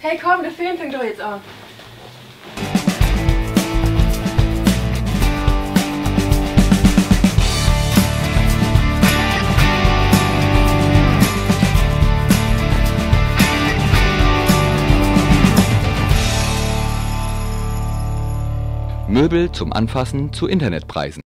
Hey komm, der Film fängt doch jetzt an. Möbel zum Anfassen zu Internetpreisen.